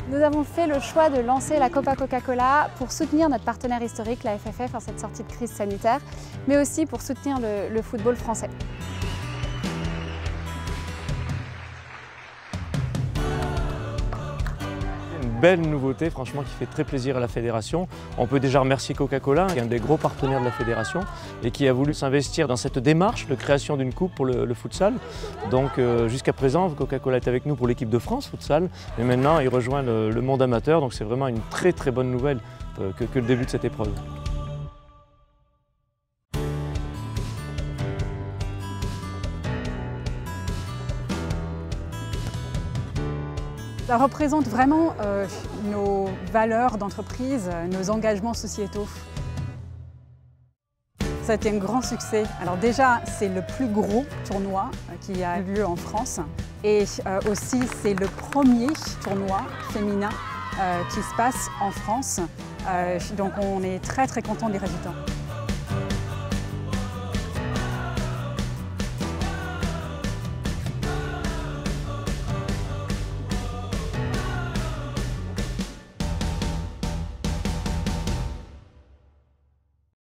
Nous avons fait le choix de lancer la Copa Coca-Cola pour soutenir notre partenaire historique, la FFF, en cette sortie de crise sanitaire, mais aussi pour soutenir le football français. Une belle nouveauté, franchement, qui fait très plaisir à la fédération. On peut déjà remercier Coca-Cola, qui est un des gros partenaires de la fédération et qui a voulu s'investir dans cette démarche de création d'une coupe pour le futsal. Donc jusqu'à présent, Coca-Cola est avec nous pour l'équipe de France futsal, et maintenant il rejoint le monde amateur. Donc c'est vraiment une très bonne nouvelle que le début de cette épreuve. Ça représente vraiment nos valeurs d'entreprise, nos engagements sociétaux. Ça a été un grand succès. Alors déjà, c'est le plus gros tournoi qui a lieu en France. Et aussi, c'est le premier tournoi féminin qui se passe en France. Donc on est très content des résultats.